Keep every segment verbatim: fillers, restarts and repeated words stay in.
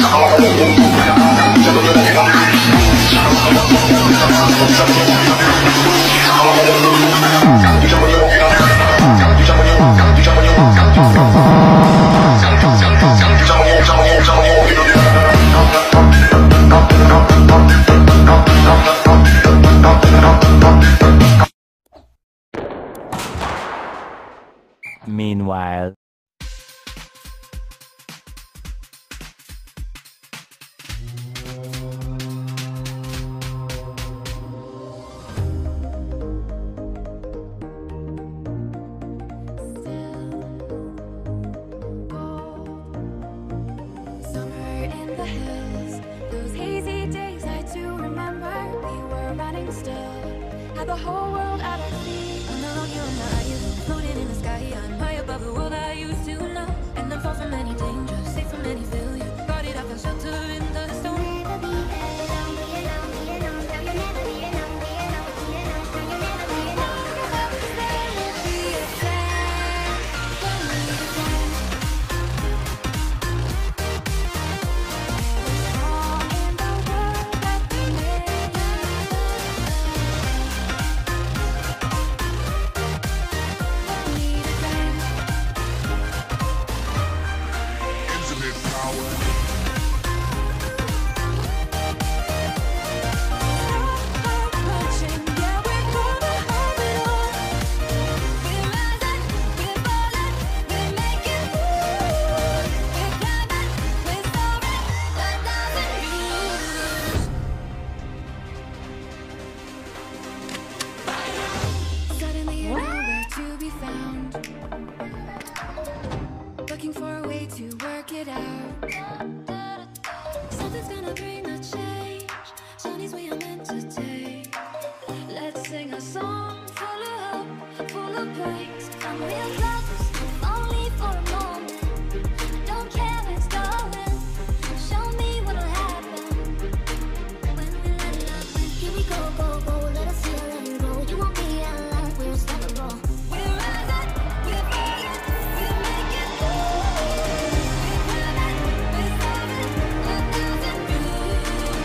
Meanwhile. The whole world at our feet. I'm not you, I'm not you. Floating in the sky, I'm high above the world I used to know. And I'm far from any danger, safe from any failure. Guarded up and shelter in the storm. Never be alone, be alone, be alone. No, you'll never be alone, be alone, be alone. No, you'll never be alone. Cause there will be a time when we become strong in the world that we made. Looking for a way to work it out. Something's gonna bring a change. Journeys we are meant to take. Let's sing a song full of hope, full of praise. I'm real close, if only for a moment. Don't care what's going. Show me what'll happen when we let it happen. Here we go, go, go. Let us feel and go. You won't be alone. We're unstoppable. We're rising, we're falling, we're making moves. We're climbing, we're solving a thousand views.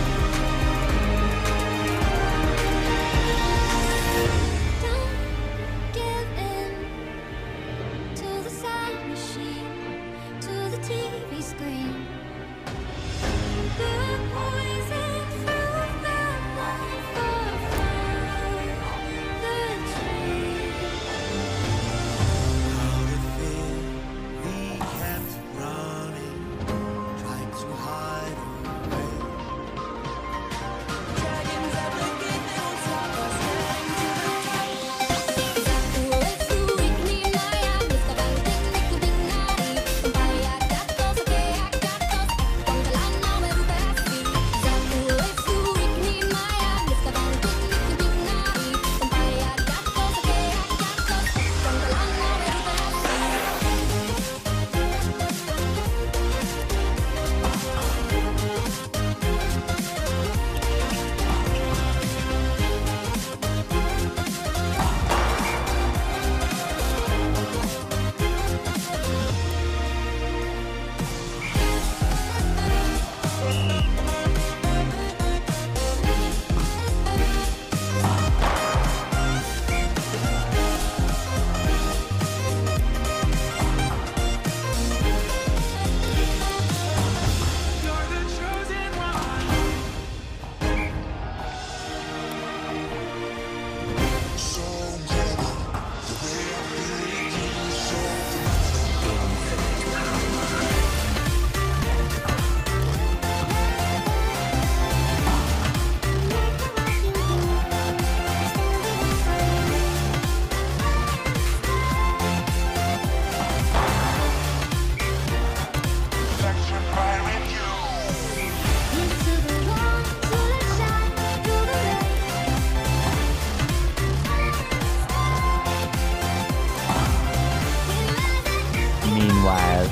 Don't give in to the sound machine, to the T V screen. The poison through the life of the dream. How to feel we kept running, tried to hide away. Dragons at the gate, they won't stop us heading to the top. Zaku es uikni naya, Mister Banting nikudinari. Kumpaya gatos, kaya gatos, panggalana merubasi. Zaku es uikni naya, Mister Banting nikudinari. Kumpaya gatos, kaya gatos, panggalana You're the chosen one. So good, the way I feel you so into the warm, to the shine, through the rain. Meanwhile.